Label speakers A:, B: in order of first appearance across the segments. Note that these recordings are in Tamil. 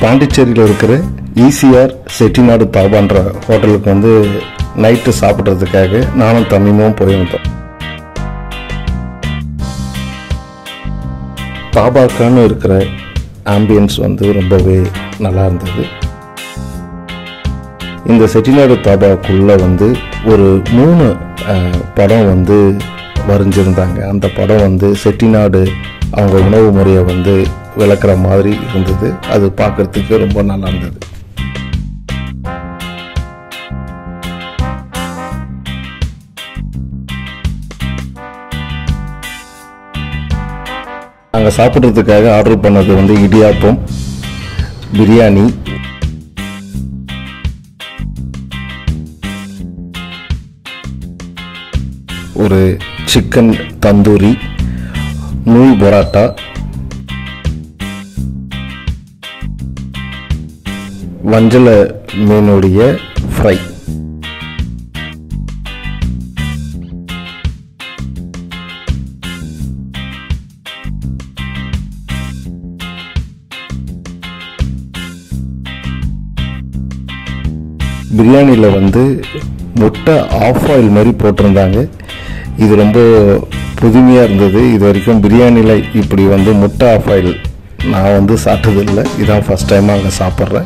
A: பாண்டிச்சேரியில் இருக்கிற ECR செட்டிநாடு தாபான்ற ஹோட்டலுக்கு வந்து நைட்டு சாப்பிட்றதுக்காக நானும் தம்பியும் போயிருந்தோம். தாபாக்கான்னு இருக்கிற ஆம்பியன்ஸ் வந்து ரொம்பவே நல்லா இருந்தது. இந்த செட்டிநாடு தாபாக்குள்ள வந்து ஒரு 3 படம் வந்து வரைஞ்சிருந்தாங்க. அந்த படம் வந்து செட்டிநாடு அவங்க உணவு முறையை வந்து விளக்குற மாதிரி இருந்தது. அது பார்க்கறதுக்கு ரொம்ப நல்லா இருந்தது. நாங்கள் சாப்பிட்றதுக்காக ஆர்டர் பண்ணது வந்து இடியாப்பம், பிரியாணி, ஒரு சிக்கன் தந்தூரி, நூல் பரோட்டா, வஞ்சள மீனுடைய ஃப்ரை. பிரியாணியில் வந்து முட்டை ஆஃப் ஆயில் மாதிரி போட்டிருந்தாங்க. இது ரொம்ப புதுமையாக இருந்தது. இது வரைக்கும் பிரியாணியில் இப்படி வந்து முட்டை ஆஃப் ஆயில் நான் வந்து சாப்பிட்டதில்லை. இதான் ஃபஸ்ட் டைம் அங்கே சாப்பிட்றேன்.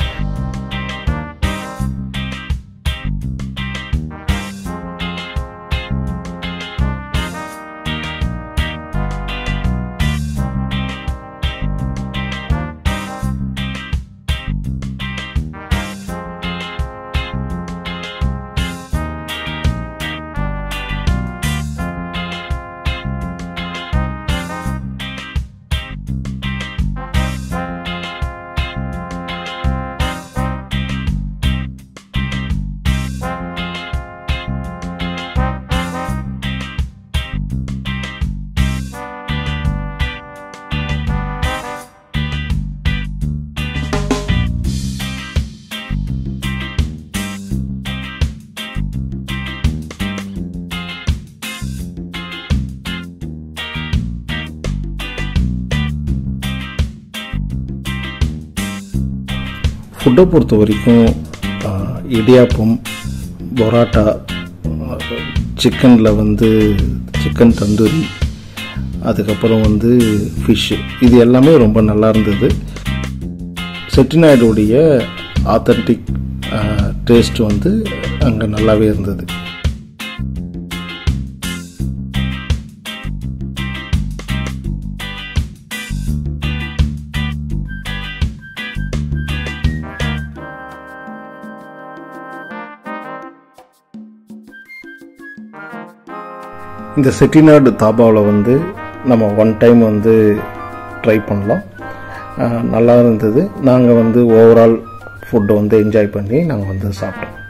A: ஃபுட்டை பொறுத்த வரைக்கும் இடியாப்பம், பரோட்டா, சிக்கனில் வந்து சிக்கன் தந்தூரி, அதுக்கப்புறம் வந்து ஃபிஷ்ஷு, இது எல்லாமே ரொம்ப நல்லா இருந்தது. செட்டிநாடுடைய ஆத்தன்டிக் டேஸ்ட் வந்து அங்கே நல்லாவே இருந்தது. இந்த செட்டிநாடு தாபாவில் வந்து நம்ம 1 டைம் வந்து ட்ரை பண்ணலாம். நல்லா இருந்தது. நாங்கள் வந்து ஓவரால் ஃபுட்டை வந்து என்ஜாய் பண்ணி நாங்கள் வந்து சாப்பிட்டோம்.